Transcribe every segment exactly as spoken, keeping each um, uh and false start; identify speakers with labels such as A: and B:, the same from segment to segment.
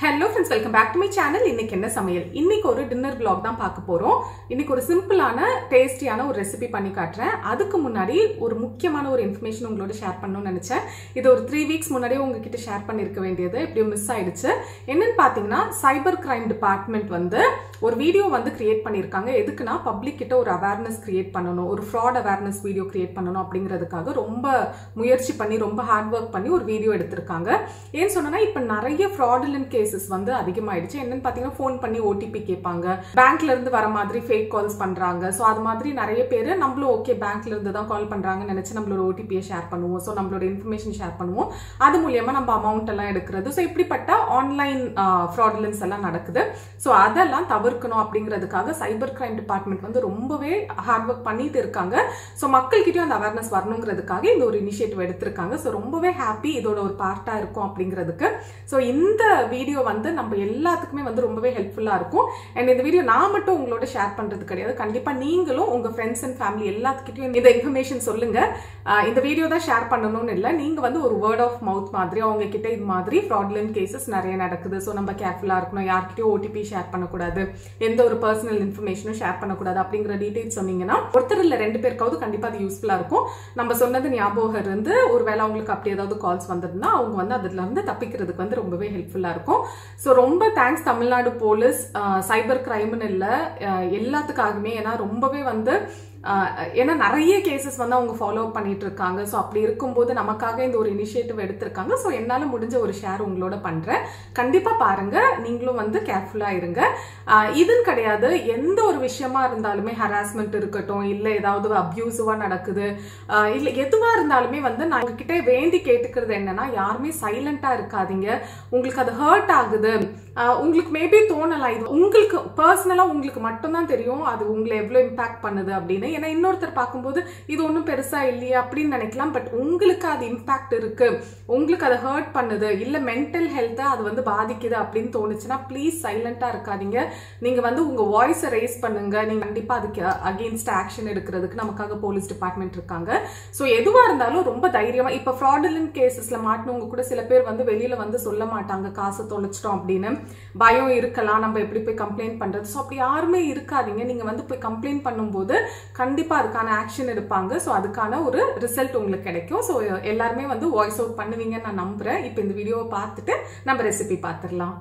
A: Hello friends, welcome back to my channel. இன்னைக்கு என்ன சமையல்? இன்னைக்கு ஒரு டின்னர் vlog தான் பார்க்க போறோம். இன்னைக்கு ஒரு சிம்பிளான டேஸ்டியான ஒரு ரெசிபி பண்ணி காட்றேன். அதுக்கு முன்னாடி ஒரு முக்கியமான ஒரு இன்ஃபர்மேஷன் உங்களோட ஷேர் பண்ணனும்னு நினைச்சேன். இது ஒரு three weeks முன்னாடியே உங்ககிட்ட ஷேர் பண்ணிருக்க வேண்டியது இப்படி மிஸ் ஆயிடுச்சு. என்னன்னு பாத்தீங்கன்னா சைபர் கிரைம் டிபார்ட்மெண்ட் வந்து ஒரு வீடியோ வந்து கிரியேட் பண்ணிருக்காங்க. எதுக்குன்னா பப்ளிக் கிட்ட ஒரு அவேர்னஸ் கிரியேட் பண்ணனும், ஒரு ஃப்ராட் அவேர்னஸ் வீடியோ கிரியேட் பண்ணனும் அப்படிங்கிறதுக்காக ரொம்ப முயற்சி பண்ணி ரொம்ப ஹார்ட் வர்க் பண்ணி ஒரு வீடியோ எடுத்திருக்காங்க. ஏன் சொன்னா இப்ப நிறைய fraudulent cases வந்து அதிகமாயிடுச்சு. என்னன்னு பாத்தீங்கன்னா ஃபோன் பண்ணி ஓடிபி கேட்பாங்க, பேங்க்ல இருந்து வர மாதிரி ஃபேக் கால்ஸ் பண்றாங்க. சோ அது மாதிரி நிறைய பேர் நம்மளும் ஓகே பேங்க்ல இருந்து தான் கால் பண்றாங்கன்னு நினைச்சு நம்மளோட ஓடிபியை ஷேர் பண்ணுவோம், சோ நம்மளோட இன்ஃபர்மேஷன் ஷேர் பண்ணுவோம். அது மூலமா நம்ம அமௌண்ட் எல்லாம் எடுக்கிறது. சோ இப்படிப்பட்ட ஆன்லைன் ஃப்ராடுலன்ஸ் எல்லாம் நடக்குது. சோ அதெல்லாம் தவிர்க்கணும் அப்படிங்கிறதுக்காக சைபர் கிரைம் டிபார்ட்மெண்ட் வந்து ரொம்பவே ஹார்ட் ஒர்க் பண்ணிட்டு இருக்காங்க. சோ மக்கள்கிட்டயும் அந்த அவேர்னஸ் வரணுங்கிறதுக்காக இந்த ஒரு இனிஷியேட்டிவ் எடுத்திருக்காங்க. சோ ரொம்பவே ஹாப்பி இதோட ஒரு பார்ட்டா இருக்கும் அப்படிங்கிறதுக்கு. சோ இந்த வீடியோ வந்து நம்ம எல்லாத்துக்குமே வந்து ரொம்பவே ஹெல்ப்ஃபுல்லா இருக்கும். அண்ட் இந்த வீடியோ நான் மட்டும் உங்களோட ஷேர் பண்றது கிடையாது, கண்டிப்பா நீங்களும் உங்க ஃப்ரெண்ட்ஸ் அண்ட் ஃபேமிலி எல்லாத்துக்கிட்டையும் இந்த இன்ஃபர்மேஷன் சொல்லுங்க. இந்த வீடியோ தான் ஷேர் பண்ணணும்னு இல்லை, நீங்க வந்து ஒரு வேர்ட் ஆஃப் மவுத் மாதிரி அவங்க கிட்ட இது மாதிரி ஃப்ராடுலன்ட் கேசஸ் நிறைய நடக்குது, ஸோ நம்ம கேர்ஃபுல்லா இருக்கணும், யார்கிட்டயும் ஓடிபி ஷேர் பண்ணக்கூடாது, எந்த ஒரு பர்சனல் இன்ஃபர்மேஷனும் ஷேர் பண்ணக்கூடாது அப்படிங்கிற டீடைல்ஸ் சொன்னீங்கன்னா ஒருத்தர் இல்ல ரெண்டு பேருக்காவது கண்டிப்பா அது யூஸ்ஃபுல்லா இருக்கும். நம்ம சொன்னது ஞாபகம் இருந்து ஒருவேளை அவங்களுக்கு அப்படி ஏதாவது கால்ஸ் வந்திருந்தா அவங்க வந்து அதுல இருந்து தப்பிக்கிறதுக்கு வந்து ரொம்பவே ஹெல்ப்ஃபுல்லா இருக்கும். ஸோ ரொம்ப தேங்க்ஸ் தமிழ்நாடு போலீஸ், சைபர் கிரைம்னு இல்லை எல்லாத்துக்காகவுமே. ஏன்னா ரொம்பவே வந்து ஏன்னா நிறைய கேசஸ் வந்து அவங்க ஃபாலோ பண்ணிட்டு இருக்காங்க. ஸோ அப்படி இருக்கும்போது நமக்காக இந்த ஒரு இனிஷியேட்டிவ் எடுத்திருக்காங்க. ஸோ என்னால் முடிஞ்ச ஒரு ஷேர் உங்களோட பண்றேன், கண்டிப்பா பாருங்க, நீங்களும் வந்து கேர்ஃபுல்லா இருங்க. இதுன்னு கிடையாது, எந்த ஒரு விஷயமா இருந்தாலுமே ஹராஸ்மெண்ட் இருக்கட்டும், இல்லை ஏதாவது அப்யூசிவா நடக்குது, இல்லை எதுவா இருந்தாலுமே வந்து நான் உங்ககிட்ட வேண்டி கேட்டுக்கிறது என்னன்னா யாருமே சைலண்டா இருக்காதீங்க. உங்களுக்கு அது ஹர்ட் ஆகுது, உங்களுக்கு மேபி தோணலாம் இது உங்களுக்கு பர்சனலா உங்களுக்கு மட்டும்தான் தெரியும் அது உங்களை எவ்வளவு இம்பாக்ட் பண்ணுது அப்படின்னு. ஏன்னா இன்னொருத்தர் பார்க்கும்போது இது ஒன்றும் பெருசா இல்லையா அப்படின்னு நினைக்கலாம். பட் உங்களுக்கு அது இம்பாக்ட் இருக்கு, உங்களுக்கு அதை ஹர்ட் பண்ணுது, இல்ல மென்டல் ஹெல்த்தை அது வந்து பாதிக்குது அப்படின்னு தோணுச்சுன்னா ப்ளீஸ் சைலண்டா இருக்காதீங்க. நீங்க வந்து உங்க வாய்ஸை ரேஸ் பண்ணுங்க. நீங்க கண்டிப்பா அதுக்கு அகெயின்ஸ்ட் ஆக்ஷன் எடுக்கிறதுக்கு நமக்காக போலீஸ் டிபார்ட்மெண்ட் இருக்காங்க. ஸோ எதுவா இருந்தாலும் ரொம்ப தைரியமா, இப்ப ஃப்ராடுலன்ட் கேசஸ்ல மாட்டினவங்க கூட சில பேர் வந்து வெளியில வந்து சொல்ல மாட்டாங்க காசை தொலைச்சிட்டோம் அப்படின்னு, பயம் இருக்கலாம், நம்ம எப்படி போய் கம்ப்ளைண்ட் பண்றது. ஸோ அப்படி யாருமே இருக்காதீங்க. நீங்க வந்து போய் கம்ப்ளைண்ட் பண்ணும்போது கண்டிப்பா அதுக்கான ஆக்ஷன் எடுப்பாங்க. ஸோ அதுக்கான ஒரு ரிசல்ட் உங்களுக்கு கிடைக்கும். ஸோ எல்லாருமே வந்து வாய்ஸ் அவுட் பண்ணுவீங்கன்னு நான் நம்புறேன். இப்போ இந்த வீடியோவை பார்த்துட்டு நம்ம ரெசிபி பார்த்துடலாம்.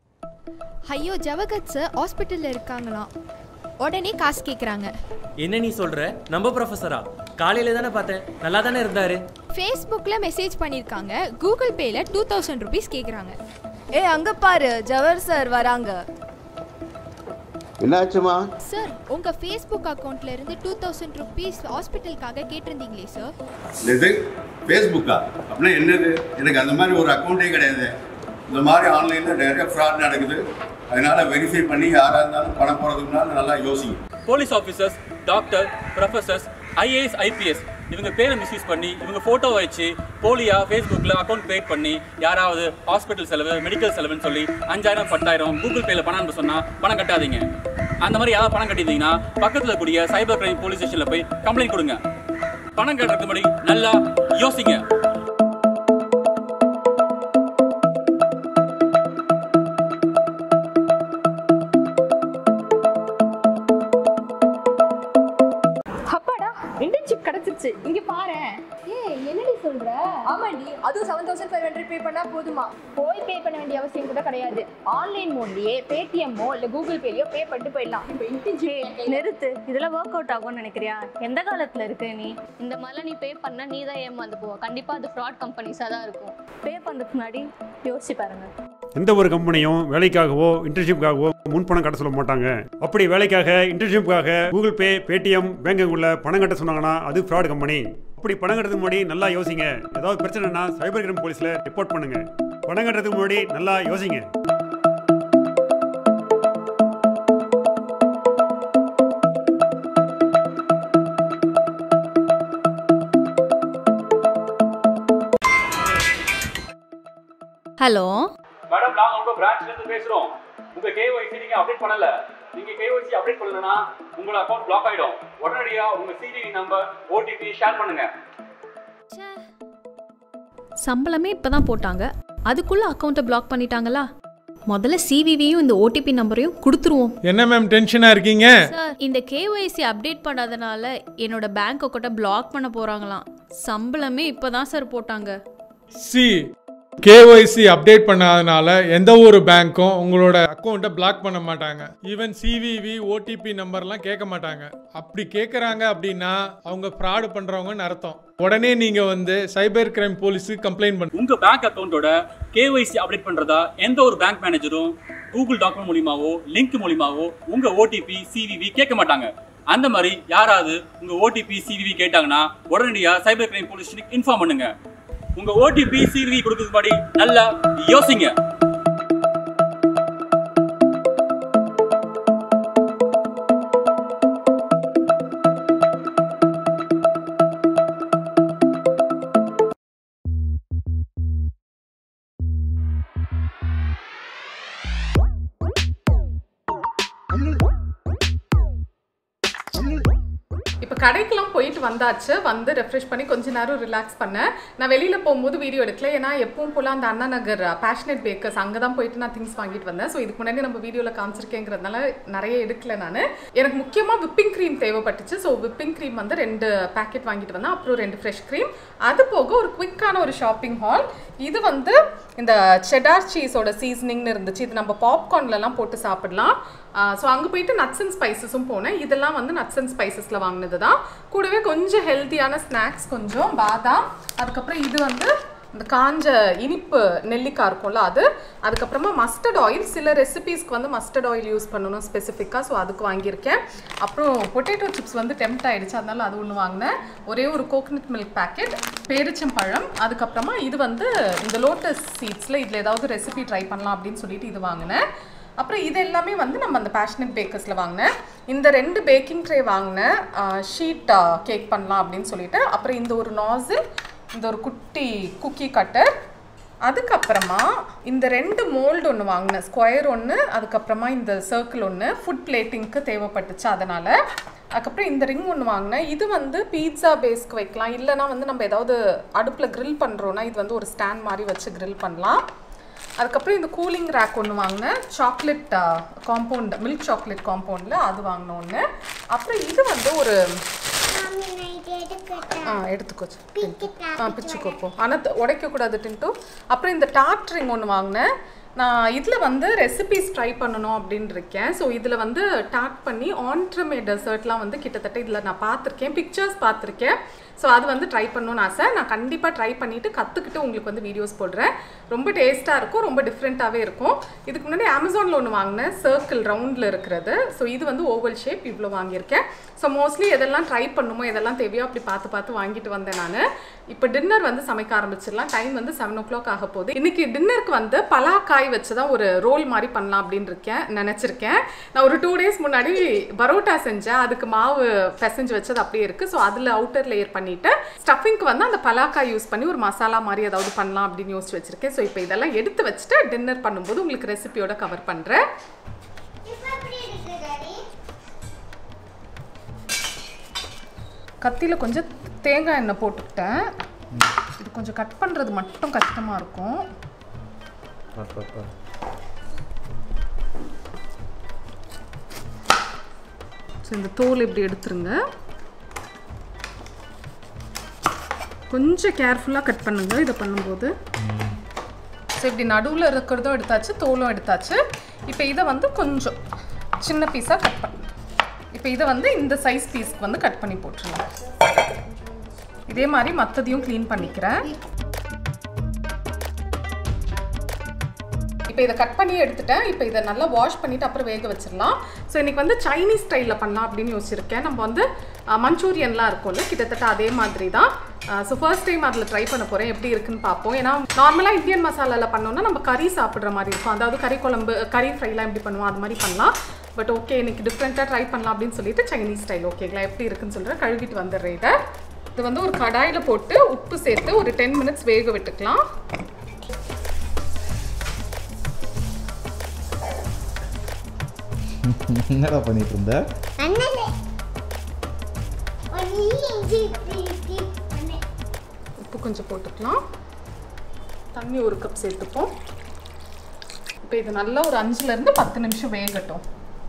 B: ஐயோ ஜவகத் சார் ஹாஸ்பிட்டல்ல இருக்காங்களாம், உடனே காசு கேட்குறாங்க.
C: என்ன நீ சொல்ற? நம்ம ப்ரொஃபஸரா? காலையில தானே பார்த்தேன், நல்லா தானே இருந்தாரு.
B: ஃபேஸ்புக்கில் மெசேஜ் பண்ணியிருக்காங்க, கூகுள் பேல டூ தௌசண்ட் ருபீஸ் கேட்குறாங்க.
D: ஏ அங்க பாரு, ஜவர் சார் வராங்க.
E: என்னாச்சுமா?
B: சார் உங்க ஃபேஸ்புக் அக்கவுண்ட்ல இருந்து டூ தௌசண்ட் ருபீஸ் ஹாஸ்பிட்டலுக்காக கேட்டிருந்தீங்களே சார்.
E: இது ஃபேஸ்புக்கா? அப்படின்னா என்னது? எனக்கு அந்த மாதிரி ஒரு அக்கௌண்ட்டே கிடையாது. இந்த மாதிரி ஆன்லைனில் நிறைய ஃப்ராட் நடக்குது. அதனால வெரிஃபை பண்ணி யாராக இருந்தாலும் பணம் போகிறதுக்கு முன்னால் நல்லா யோசிங்க.
F: Police officers, doctor, professors, IAS, IPS இவங்க பேரை மிஸ்யூஸ் பண்ணி இவங்க ஃபோட்டோ வச்சு போலியா ஃபேஸ்புக்கில் அக்கௌண்ட் கிரியேட் பண்ணி யாராவது ஹாஸ்பிட்டல் செலவு, மெடிக்கல் செலவுன்னு சொல்லி அஞ்சாயிரம் பத்தாயிரம் கூகுள் பேயில் பணம் சொன்னால் பணம் கட்டாதீங்க. அந்த மாதிரி யாராவது பணம் கட்டியிருந்தீங்கன்னா பக்கத்தில் கூடிய சைபர் கிரைம் போலீஸ் ஸ்டேஷனில் போய் கம்ப்ளைண்ட் கொடுங்க. பணம் கட்டுறதுக்கு முன்னாடி நல்லா யோசிங்க.
D: இன்டர்ன்ஷிப் கிடைச்சிருச்சு, இங்க பாரு.
G: ஏய் என்னடி சொல்ற?
D: ஆமாண்டி, அதுவும் seven thousand five hundred pay பண்ணா போதுமா?
G: போய் பே பண்ண வேண்டிய அவசியம் கூட கிடையாது. ஆன்லைன் மோட்லயே பேடிஎம்மோ இல்ல கூகுள் பேலயோ பே பண்ணிட்டு போயிடலாம்.
D: இப்போ இன்டர்ன்ஷிப்
H: நிறுத்து, இதெல்லாம் ஒர்க் அவுட் ஆகும்னு நினைக்கிறியா? எந்த காலத்துல இருக்க நீ?
I: இந்த மாதிரிலாம் நீ பே பண்ணா நீ தான் ஏமாந்து போவ. கண்டிப்பா அது ஃப்ராட் கம்பெனிஸாக தான் இருக்கும்.
H: பே பண்ணுறதுக்கு முன்னாடி யோசிச்சு பாருங்க.
J: எந்த ஒரு கம்பெனியும் வேலைக்காகவோ இன்டர்ன்ஷிப்காகவோ முன்பணம் கட்ட சொல்ல மாட்டாங்க. அப்படி வேலைக்காக இன்டர்ன்ஷிப்காக கூகுள் பே, பேடிஎம், பேங்குக்குள்ள பணம் கட்ட சொன்னாங்கன்னா அது ஃப்ராட் கம்பெனி. அப்படி பணம் கட்டுறதுக்கு முன்னாடி நல்லா யோசிங்க. ஏதாவது பிரச்சனைனா சைபர் கிரைம் போலீஸ்ல ரிப்போர்ட் பண்ணுங்க. பணம் கட்டுறதுக்கு முன்னாடி நல்லா யோசிங்க.
H: ஹலோ
F: மேடம், நாங்க உங்க பிரான்ச்ல இருந்து பேசுறோம். உங்க கேஒய்சி நீங்க அப்டேட் பண்ணல. நீங்க கேஒய்சி அப்டேட் பண்ணலனா உங்க அக்கவுண்ட் பிளாக் ஆயிடும். உடனடியா உங்க சிடிவி நம்பர், ஓடிபி ஷேர் பண்ணுங்க.
H: சம்பளமே இப்பதான் போட்டாங்க, அதுக்குள்ள அக்கவுண்ட்டை பிளாக் பண்ணிட்டாங்களா?
K: முதல்ல சிவிவியும் இந்த ஓடிபி நம்பரையும் கொடுத்துருவோம்.
L: என்ன மேம் டென்ஷனாக இருக்கீங்க?
K: சார், இந்த கேஒய்சி அப்டேட் பண்ணாதனால என்னோட பேங்க் அக்கௌண்ட்டை பிளாக் பண்ண போகிறாங்களாம். சம்பளமே இப்போ தான் சார் போட்டாங்க.
L: சி கேஒய்சி அப்டேட் பண்ணாதனால எந்த ஒரு பேங்க்கும் உங்களோட அக்கௌண்ட்டை பிளாக் பண்ண மாட்டாங்க. ஈவன் சிவிவி ஓடிபி நம்பர்லாம் கேட்க மாட்டாங்க. அப்படி கேட்குறாங்க அப்படின்னா அவங்க ஃப்ராடு பண்ணுறவங்கன்னு அர்த்தம். உடனே நீங்க வந்து சைபர் கிரைம் போலீஸுக்கு கம்ப்ளைண்ட் பண்ணுங்க.
F: உங்க பேங்க் அக்கௌண்ட்டோட கேஒய்சி அப்டேட் பண்றதா எந்த ஒரு பேங்க் மேனேஜரும் கூகுள் டாக்குமெண்ட் மூலியமாவோ லிங்க் மூலியமாவோ உங்க ஓடிபி சிவிவி கேட்க மாட்டாங்க. அந்த மாதிரி யாராவது உங்க ஓடிபி சிவிவி கேட்டாங்கன்னா உடனடியா சைபர் கிரைம் போலீஸ் ஸ்டேஷனுக்கு இன்ஃபார்ம் பண்ணுங்க. உங்க ஓடிபி சிவிவி கொடுக்கறதுக்கு முன்னாடி நல்லா யோசிங்க.
A: இப்போ கடைக்கெல்லாம் போயிட்டு வந்தாச்சு. வந்து ரெஃப்ரெஷ் பண்ணி கொஞ்ச நேரம் ரிலாக்ஸ் பண்ணேன். நான் வெளியில் போகும்போது வீடியோ எடுக்கல. ஏன்னா எப்பவும் போல அந்த அண்ணா நகர் பேஷனேட் பேக்கர்ஸ் அங்கே தான் போயிட்டு நான் திங்ஸ் வாங்கிட்டு வந்தேன். ஸோ இதுக்கு முன்னாடி நம்ம வீடியோவில் காமிச்சிருக்கேங்கிறதுனால நிறைய எடுக்கல. நான் எனக்கு முக்கியமாக விப்பிங் க்ரீம் தேவைப்பட்டுச்சு. ஸோ விப்பிங் க்ரீம் வந்து ரெண்டு பேக்கெட் வாங்கிட்டு வந்தேன். அப்புறம் ரெண்டு ஃப்ரெஷ் க்ரீம். அது போக ஒரு குவிக்கான ஒரு ஷாப்பிங் ஹால். இது வந்து இந்த செடார் சீஸோட சீசனிங்னு இருந்துச்சு. இது நம்ம பாப்கார்ன்லலாம் போட்டு சாப்பிடலாம். ஸோ அங்கே போயிட்டு நட்ஸ் அண்ட் ஸ்பைசஸும் போனேன். இதெல்லாம் வந்து நட்ஸ் அண்ட் ஸ்பைசஸில் வாங்கினது தான். கூடவே கொஞ்சம் ஹெல்த்தியான ஸ்நாக்ஸ், கொஞ்சம் பாதாம், அதுக்கப்புறம் இது வந்து இந்த காஞ்ச இனிப்பு நெல்லிக்காய் இருக்கும்ல அது, அதுக்கப்புறமா மஸ்டர்ட் ஆயில். சில ரெசிபீஸ்க்கு வந்து மஸ்டர்ட் ஆயில் யூஸ் பண்ணணும் ஸ்பெசிஃபிக்காக. ஸோ அதுக்கு வாங்கியிருக்கேன். அப்புறம் பொட்டேட்டோ சிப்ஸ் வந்து டெம்ப்ட் ஆகிடுச்சு, அதனால அது ஒன்று வாங்கினேன். ஒரே ஒரு கோகனட் மில்க் பேக்கெட், பேரிச்சம்பழம், அதுக்கப்புறமா இது வந்து இந்த லோட்டஸ் சீட்ஸில் இதில் ஏதாவது ரெசிபி ட்ரை பண்ணலாம் அப்படின்னு சொல்லிட்டு இது வாங்கினேன். அப்புறம் இது எல்லாமே வந்து நம்ம அந்த பேஷனட் பேக்கர்ஸில் வாங்கினேன். இந்த ரெண்டு பேக்கிங் ட்ரே வாங்கினேன், ஷீட் கேக் பண்ணலாம் அப்படின்னு சொல்லிட்டு. அப்புறம் இந்த ஒரு நாசில், இந்த ஒரு குட்டி குக்கி கட்டர், அதுக்கப்புறமா இந்த ரெண்டு மோல்டு ஒன்று வாங்கினேன், ஸ்கொயர் ஒன்று, அதுக்கப்புறமா இந்த சர்க்கிள் ஒன்று, ஃபுட் பிளேட்டிங்க்கு தேவைப்பட்டுச்சு அதனால். அதுக்கப்புறம் இந்த ரிங் ஒன்று வாங்கினேன். இது வந்து பீட்சா பேஸ்க்கு வைக்கலாம், இல்லைனா வந்து நம்ம ஏதாவது அடுப்பில் க்ரில் பண்ணுறோன்னா இது வந்து ஒரு ஸ்டாண்ட் மாதிரி வச்சு க்ரில் பண்ணலாம். அதுக்கப்புறம் இந்த கூலிங் ரேக் ஒன்று வாங்கினேன், சாக்லேட் காம்பவுண்ட், மில்க் சாக்லேட் காம்பவுண்டில் அது வாங்கினோம் ஒன்று. அப்புறம் இது வந்து ஒரு ஆ எடுத்துக்கோச்சு ஆ பிச்சுக்கோப்போம், ஆனால் உடைக்கக்கூடாது டின்ட்டு. அப்புறம் இந்த டார்ட் ரிங் ஒன்று வாங்கினேன். நான் இதில் வந்து ரெசிபிஸ் ட்ரை பண்ணணும் அப்படின்னு இருக்கேன். ஸோ இதில் வந்து டார்ட் பண்ணி ஆன்ட்ரமே டெசர்ட்லாம் வந்து கிட்டத்தட்ட இதில் நான் பார்த்துருக்கேன், பிக்சர்ஸ் பார்த்துருக்கேன். ஸோ அது வந்து ட்ரை பண்ணணும்னு ஆசை. நான் கண்டிப்பாக ட்ரை பண்ணிவிட்டு கற்றுக்கிட்டு உங்களுக்கு வந்து வீடியோஸ் போடுறேன். ரொம்ப டேஸ்ட்டாக இருக்கும், ரொம்ப டிஃப்ரெண்ட்டாகவே இருக்கும். இதுக்கு முன்னாடி அமேசானில் ஒன்று வாங்கினேன், சர்க்கிள் ரவுண்டில் இருக்கிறது. ஸோ இது வந்து ஓவல் ஷேப், இவ்வளோ வாங்கியிருக்கேன். ஸோ மோஸ்ட்லி எதெல்லாம் ட்ரை பண்ணுமோ எதெல்லாம் தேவையோ அப்படி பார்த்து பார்த்து வாங்கிட்டு வந்தேன் நான். இப்போ டின்னர் வந்து சமைக்க ஆரம்பிச்சிடலாம். டைம் வந்து செவன் ஓ கிளாக் ஆக போகுது. இன்றைக்கி டின்னருக்கு வந்து பலாக்காய் வச்சு தான் ஒரு ரோல் மாதிரி பண்ணலாம் அப்படின்னு இருக்கேன் நினச்சிருக்கேன். நான் ஒரு டூ டேஸ் முன்னாடி பரோட்டா செஞ்சேன், அதுக்கு மாவு பிசைஞ்சு வச்சது அப்படியே இருக்குது. ஸோ அதில் அவுட்டர் லேயர் பண்ணிவிட்டு ஸ்டஃபிங்க்கு வந்து அந்த பலாக்காய் யூஸ் பண்ணி ஒரு மசாலா மாதிரி ஏதாவது பண்ணலாம் அப்படின்னு யோசிச்சு வச்சுருக்கேன். ஸோ இப்போ இதெல்லாம் எடுத்து வச்சுட்டு டின்னர் பண்ணும்போது உங்களுக்கு ரெசிபியோட கவர் பண்ணுறேன். கத்தியில் கொஞ்சம் தேங்காய் எண்ணெய் போட்டுக்கிட்டேன். இது கொஞ்சம் கட் பண்ணுறது மட்டும் கஷ்டமாக இருக்கும். ஸோ இந்த தோல் இப்படி எடுத்துருங்க. கொஞ்சம் கேர்ஃபுல்லாக கட் பண்ணுங்க இதை பண்ணும்போது. ஸோ இப்படி நடுவில் இருக்கிறதும் எடுத்தாச்சு, தோலும் எடுத்தாச்சு. இப்போ இதை வந்து கொஞ்சம் சின்ன பீஸாக கட் பண்ணு. இப்போ இதை வந்து இந்த சைஸ் பீஸ்க்கு வந்து கட் பண்ணி போட்டுருங்க. இதே மாதிரி மற்றதையும் க்ளீன் பண்ணிக்கிறேன். இப்போ இதை கட் பண்ணி எடுத்துட்டேன். இப்போ இதை நல்லா வாஷ் பண்ணிவிட்டு அப்புறம் வேக வச்சிடலாம். ஸோ இன்றைக்கி வந்து சைனீஸ் ஸ்டைலில் பண்ணலாம் அப்படின்னு யோசிச்சிருக்கேன். நம்ம வந்து மஞ்சூரியன்லாம் இருக்கும்ல, கிட்டத்தட்ட அதே மாதிரி தான். ஸோ ஃபர்ஸ்ட் டைம் அதில் ட்ரை பண்ண போகிறேன், எப்படி இருக்குன்னு பார்ப்போம். ஏன்னா நார்மலாக இந்தியன் மசாலாவில் பண்ணோன்னா நம்ம கறி சாப்பிட்ற மாதிரி இருக்கும், அதாவது கறி குழம்பு, கறி ஃப்ரைலாம் எப்படி பண்ணுவோம் அது மாதிரி பண்ணலாம். பட் ஓகே, இன்றைக்கி டிஃப்ரெண்ட்டாக ட்ரை பண்ணலாம் அப்படின்னு சொல்லிட்டு சைனீஸ் ஸ்டைல் ஓகேங்களா, எப்படி இருக்குன்னு சொல்கிறேன். கழுவிட்டு வந்துடுறேன். இதை இது வந்து ஒரு கடாயில் போட்டு உப்பு சேர்த்து ஒரு டென் மினிட்ஸ் வேக விட்டுக்கலாம்.
M: என்னடா பண்ணிட்டு இருந்த?
A: உப்பு கொஞ்சம் போட்டுக்கலாம். தண்ணி ஒரு கப் சேர்த்துப்போம். இப்போ இது நல்லா ஒரு அஞ்சுல இருந்து பத்து நிமிஷம் வேகட்டும்.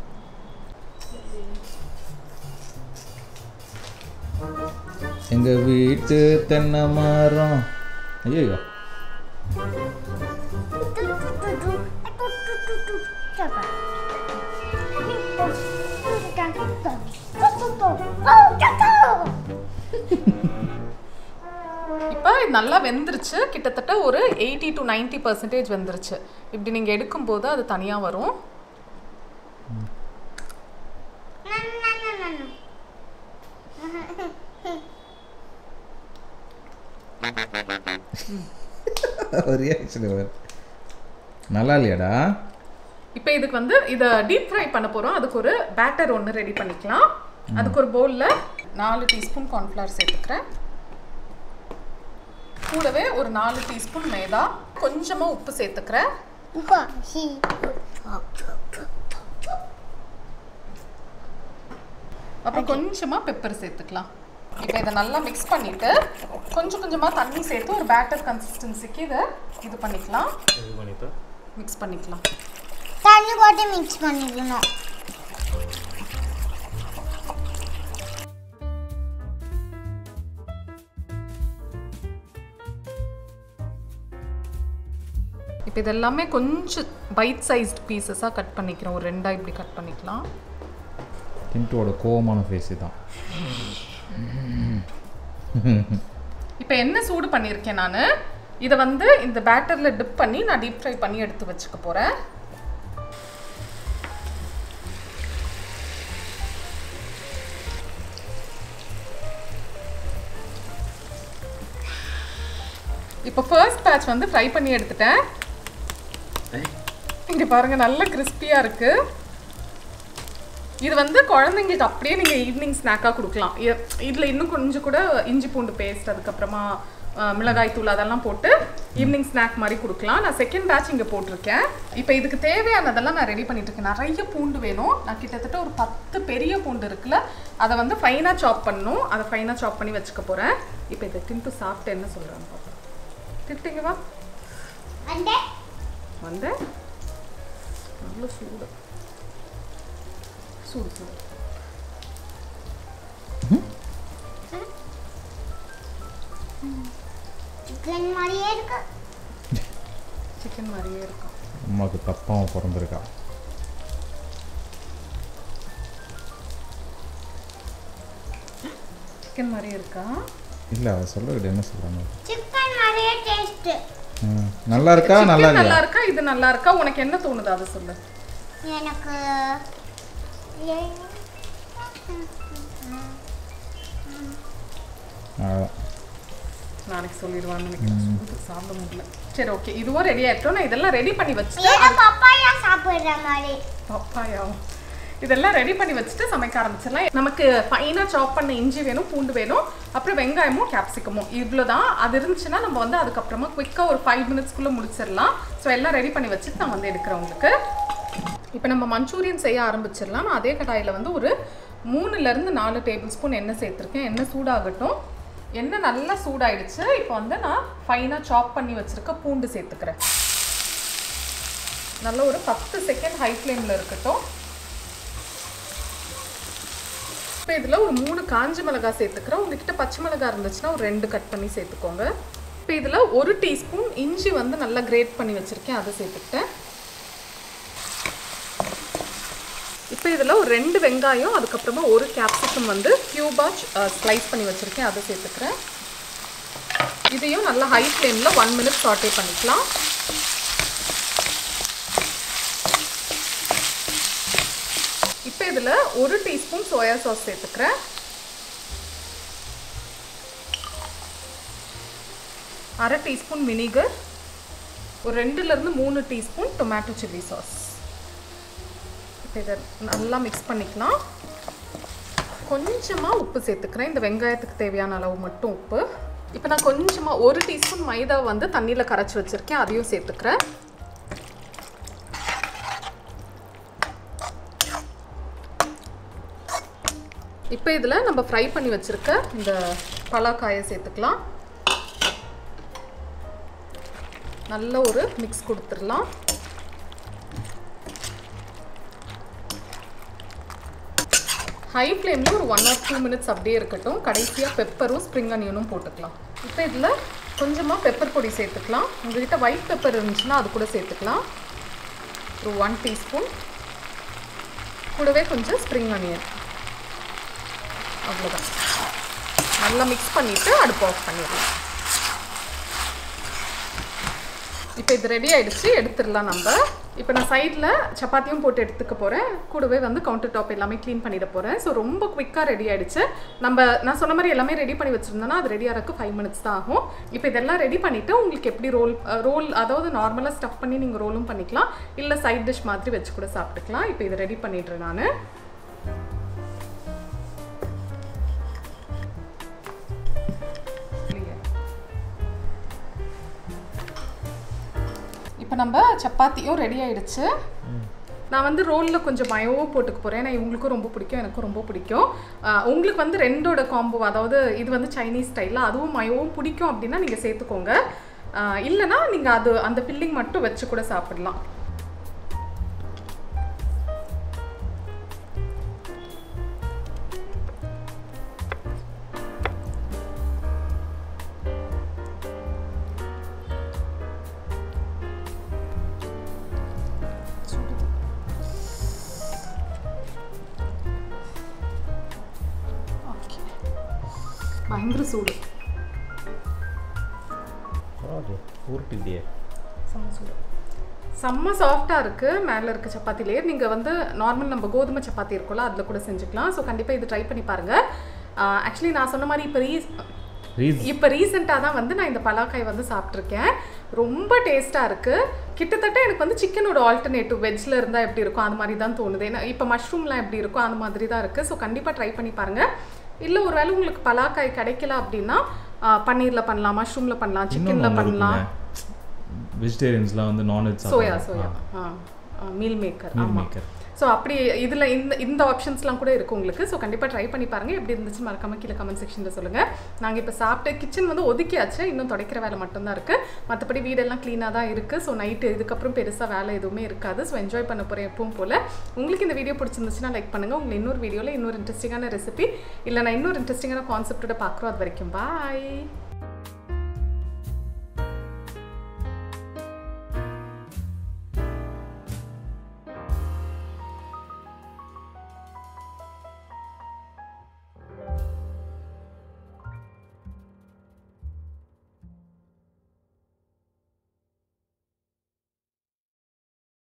M: எங்க வீட்டு தென்னை மரம் ஐயோ
A: இப்போ நல்லா வெந்துருச்சு. கிட்டத்தட்ட ஒரு எயிட்டி டு நைன்டி பர்சன்டேஜ் வெந்துருச்சு. இப்படி நீங்கள் எடுக்கும்போது அது தனியாக வரும்.
M: நல்லா இல்லையாடா?
A: இப்போ இதுக்கு வந்து இதை டீப் ஃப்ரை பண்ண போகிறோம். அதுக்கு ஒரு பேட்டர் ஒன்று ரெடி பண்ணிக்கலாம். அதுக்கு ஒரு பவுலில் நாலு டீஸ்பூன் கார்ன்ஃப்ளவர் சேர்த்துக்கிறேன். கூடவே ஒரு நாலு டீஸ்பூன் மைதா, கொஞ்சமாக உப்பு சேர்த்துக்கிறேன். அப்புறம் கொஞ்சமாக பெப்பர் சேர்த்துக்கலாம். இப்போ இதை நல்லா மிக்ஸ் பண்ணிவிட்டு கொஞ்சம் கொஞ்சமாக தண்ணி சேர்த்து ஒரு பேட்டர் கன்சிஸ்டன்சிக்கு இதை இது பண்ணிக்கலாம். மிக்ஸ் பண்ணிக்கலாம்.
N: தண்ணி போட்டு மிக்ஸ் பண்ணிக்கணும்.
A: இப்போ இதெல்லாமே கொஞ்சம் பைட் சைஸ்ட் பீசஸாக கட் பண்ணிக்கிறோம். ஒரு ரெண்டாக இப்படி கட் பண்ணிக்கலாம்.
M: டின்ட்டோட கோவமான ஃபேஸ் தான்.
A: இப்போ என்ன சூடு பண்ணியிருக்கேன் நான், இதை வந்து இந்த பேட்டரில் டிப் பண்ணி நான் டீப் ஃப்ரை பண்ணி எடுத்து வச்சுக்க போகிறேன். இப்போ ஃபர்ஸ்ட் பேட்ச் வந்து ஃப்ரை பண்ணி எடுத்துட்டேன். இங்கே பாருங்கள், நல்ல கிறிஸ்பியாக இருக்குது. இது வந்து குழந்தைங்களுக்கு அப்படியே நீங்கள் ஈவினிங் ஸ்நாக்காக கொடுக்கலாம். இதில் இன்னும் கொஞ்சம் கூட இஞ்சி பூண்டு பேஸ்ட், அதுக்கப்புறமா மிளகாய் தூள் அதெல்லாம் போட்டு ஈவினிங் ஸ்நாக் மாதிரி கொடுக்கலாம். நான் செகண்ட் பேட்ச் இங்கே போட்டிருக்கேன். இப்போ இதுக்கு தேவையானதெல்லாம் நான் ரெடி பண்ணிட்டு இருக்கேன். நிறைய பூண்டு வேணும். நான் கிட்டத்தட்ட ஒரு பத்து பெரிய பூண்டு இருக்குல்ல, அதை வந்து ஃபைனாக சாப் பண்ணணும். அதை ஃபைனாக சாப் பண்ணி வச்சுக்க போகிறேன். இப்போ இதை தின்ட்டு சாப்பிட்டு என்ன சொல்கிறாங்க பார்ப்போம். திட்டுங்க வா வந்து நல்ல சூடு சூடு சூடு
N: சிக்கன் மாதிரியே இருக்கு.
A: சிக்கன் மாதிரியே இருக்கு.
M: அம்மாவுக்கு தப்பாவும் பிறந்திருக்கா.
A: சிக்கன் மாதிரியே இருக்கா?
M: இல்ல அவ சொல்றது என்ன சொல்றாங்க?
N: சிக்கன் மாதிரியே டேஸ்ட்.
M: நல்லா இருக்கா? நல்லா இல்லையா?
A: நல்லா இருக்கா? இது நல்லா இருக்கா? உனக்கு என்ன தோணுது அதை சொல்லு.
N: எனக்கு
A: நாளைக்கு சொல்லிடுவான்னு நினைக்கிறேன். சாப்பிட முடியல. சரி ஓகே, இதுவும் ரெடி ஆயிட்டோம். நான் இதெல்லாம் ரெடி பண்ணி வச்சுட்டு
N: பப்பாயா சாப்பிடுற மாதிரி.
A: பப்பாயாவும் இதெல்லாம் ரெடி பண்ணி வச்சுட்டு சமைக்க ஆரம்பிச்சிடலாம். நமக்கு ஃபைனாக சாப் பண்ண இஞ்சி வேணும், பூண்டு வேணும், அப்புறம் வெங்காயமும் கேப்சிகமும், இவ்வளோதான். அது இருந்துச்சுன்னா நம்ம வந்து அதுக்கப்புறமா குயிக்காக ஒரு ஃபைவ் மினிட்ஸ்க்குள்ளே முடிச்சிடலாம். ஸோ எல்லாம் ரெடி பண்ணி வச்சுட்டு நான் வந்து எடுக்கிறேன் உங்களுக்கு. இப்போ நம்ம மஞ்சூரியன் செய்ய ஆரம்பிச்சிடலாம். நான் அதே கடாயில் வந்து ஒரு மூணுலேருந்து நாலு டேபிள் ஸ்பூன் எண்ணெய் சேர்த்துருக்கேன். எண்ணெய் சூடாகட்டும். எண்ணெய் நல்லா சூடாயிடுச்சு. இப்போ வந்து நான் ஃபைனாக சாப் பண்ணி வச்சுருக்க பூண்டு சேர்த்துக்கிறேன். நல்லா ஒரு பத்து செகண்ட் ஹை ஃப்ளேமில் இருக்கட்டும். இப்போ இதில் ஒரு மூணு காஞ்சி மிளகாய் சேர்த்துக்கிறேன். உங்ககிட்ட பச்சை மிளகாய் இருந்துச்சுன்னா ஒரு ரெண்டு கட் பண்ணி சேர்த்துக்கோங்க. இப்போ இதில் ஒரு டீஸ்பூன் இஞ்சி வந்து நல்லா கிரேட் பண்ணி வச்சுருக்கேன், அதை சேர்த்துக்கிட்டேன். இப்போ இதில் ஒரு ரெண்டு வெங்காயம், அதுக்கப்புறமா ஒரு கேப்சிகம் வந்து க்யூபாக ஸ்லைஸ் பண்ணி வச்சுருக்கேன், அதை சேர்த்துக்கிறேன். இதையும் நல்லா ஹை ஃப்ளேமில் ஒன் மினிட் சாட்டே பண்ணிக்கலாம். இப்போ இதில் ஒரு டீஸ்பூன் சோயா சாஸ் சேர்த்துக்கிறேன். அரை டீஸ்பூன் வினிகர், ஒரு ரெண்டுலேருந்து மூணு டீஸ்பூன் டொமேட்டோ சில்லி சாஸ். இப்போ இதை நல்லா மிக்ஸ் பண்ணிக்கலாம். கொஞ்சமாக உப்பு சேர்த்துக்கிறேன். இந்த வெங்காயத்துக்கு தேவையான அளவு மட்டும் உப்பு. இப்போ நான் கொஞ்சமாக ஒரு டீஸ்பூன் மைதா வந்து தண்ணியில் கரைச்சி வச்சுருக்கேன், அதையும் சேர்த்துக்கிறேன். இப்போ இதில் நம்ம ஃப்ரை பண்ணி வச்சுருக்க இந்த பலாக்காயை சேர்த்துக்கலாம். நல்ல ஒரு மிக்ஸ் கொடுத்துடலாம். ஹை ஃப்ளேமில் ஒரு ஒன் ஆர் டூ மினிட்ஸ் அப்படியே இருக்கட்டும். கடைசியாக பெப்பரும் ஸ்ப்ரிங் அனியனும் போட்டுக்கலாம். இப்போ இதில் கொஞ்சமாக பெப்பர் பொடி சேர்த்துக்கலாம். உங்கள்கிட்ட ஒயிட் பெப்பர் இருந்துச்சுன்னா அது கூட சேர்த்துக்கலாம். ஒரு ஒன் டீஸ்பூன், கூடவே கொஞ்சம் ஸ்ப்ரிங் அனியன். அவ்வளோதான். நல்லா மிக்ஸ் பண்ணிவிட்டு அடுப்பு ஆஃப் பண்ணிடலாம். இப்போ இது ரெடி ஆகிடுச்சு, எடுத்துடலாம் நம்ம. இப்போ நான் சைடில் சப்பாத்தியும் போட்டு எடுத்துக்க போகிறேன். கூடவே வந்து கவுண்டர் டாப் எல்லாமே க்ளீன் பண்ணிட போகிறேன். ஸோ ரொம்ப குவிக்காக ரெடி ஆகிடுச்சு. நம்ம நான் சொன்ன மாதிரி எல்லாமே ரெடி பண்ணி வச்சுருந்தோன்னா அது ரெடி ஆகிறதுக்கு ஃபைவ் மினிட்ஸ் தான் ஆகும். இப்போ இதெல்லாம் ரெடி பண்ணிவிட்டு உங்களுக்கு எப்படி ரோல் ரோல் அதாவது நார்மலாக ஸ்டஃப் பண்ணி நீங்கள் ரோலும் பண்ணிக்கலாம், இல்லை சைட் டிஷ் மாதிரி வச்சு கூட சாப்பிட்டுக்கலாம். இப்போ இதை ரெடி பண்ணிடுறேன் நான். இப்போ நம்ம சப்பாத்தியும் ரெடி ஆகிடுச்சு. நான் வந்து ரோலில் கொஞ்சம் மயோவும் போட்டுக்க போகிறேன். ஏன்னா இவங்களுக்கும் ரொம்ப பிடிக்கும், எனக்கும் ரொம்ப பிடிக்கும். உங்களுக்கு வந்து ரெண்டோட காம்போ, அதாவது இது வந்து சைனீஸ் ஸ்டைலில் அதுவும் மயோவும் பிடிக்கும் அப்படின்னா நீங்கள் சேர்த்துக்கோங்க. இல்லைனா நீங்கள் அது அந்த ஃபில்லிங் மட்டும் வச்சு கூட சாப்பிடலாம். பயங்கர சூடு. செம்ம சூடு, செம்ம சாஃப்டாக இருக்குது. மேலே இருக்க சப்பாத்தி லேயர் நீங்கள் வந்து நார்மல் நம்ம கோதுமை சப்பாத்தி இருக்கும்ல அதில் கூட செஞ்சுக்கலாம். ஸோ கண்டிப்பாக இது ட்ரை பண்ணி பாருங்கள். ஆக்சுவலி நான் சொன்ன மாதிரி இப்போ ரீஸ் இப்போ ரீசெண்டாக தான் வந்து நான் இந்த பலாக்காய் வந்து சாப்பிட்ருக்கேன். ரொம்ப டேஸ்ட்டாக இருக்குது. கிட்டத்தட்ட எனக்கு வந்து சிக்கனோட ஆல்டர்னேட்டிவ் வெஜ்ஜில் இருந்தால் எப்படி இருக்கும் அது மாதிரி தான் தோணுது. ஏன்னா இப்போ மஷ்ரூம்லாம் எப்படி இருக்கும் அந்த மாதிரி தான் இருக்குது. ஸோ கண்டிப்பாக ட்ரை பண்ணி பாருங்கள். இல்லை ஒரு வேளை உங்களுக்கு பலாக்காய் கிடைக்கல அப்படின்னா பன்னீரில் பண்ணலாம், மஷ்ரூமில் பண்ணலாம், சிக்கனில் பண்ணலாம்.
M: வெஜிடேரியன்ஸ்லாம் வந்து non veg
A: soya soya meal maker. ஆமாம். ஸோ அப்படி இதில் இந்த இந்த ஆப்ஷன்ஸ்லாம் கூட இருக்குது உங்களுக்கு. ஸோ கண்டிப்பாக ட்ரை பண்ணி பாருங்கள். எப்படி இருந்துச்சு மறக்காமல் கீழே கமெண்ட் செக்ஷனில் சொல்லுங்கள். நாங்கள் இப்போ சாப்பிட்டு கிச்சன் வந்து ஒதுக்கியாச்சு, இன்னும் துடைக்கிற வேலை மட்டும்தான் இருக்குது. மற்றபடி வீடெல்லாம் க்ளீனாக தான் இருக்குது. ஸோ நைட்டு இதுக்கப்புறம் பெருசாக வேலை எதுவுமே இருக்காது. ஸோ என்ஜாய் பண்ண போகிறேன் எப்பவும் போல். உங்களுக்கு இந்த வீடியோ பிடிச்சிருந்துச்சுன்னா லைக் பண்ணுங்கள். உங்களை இன்னொரு வீடியோவில் இன்னொரு இன்ட்ரெஸ்டிங்கான ரெசிபி இல்லை நான் இன்னொரு இன்ட்ரெஸ்டிங்கான கான்செப்டோட பார்க்குறோம். அது வரைக்கும் பாய்.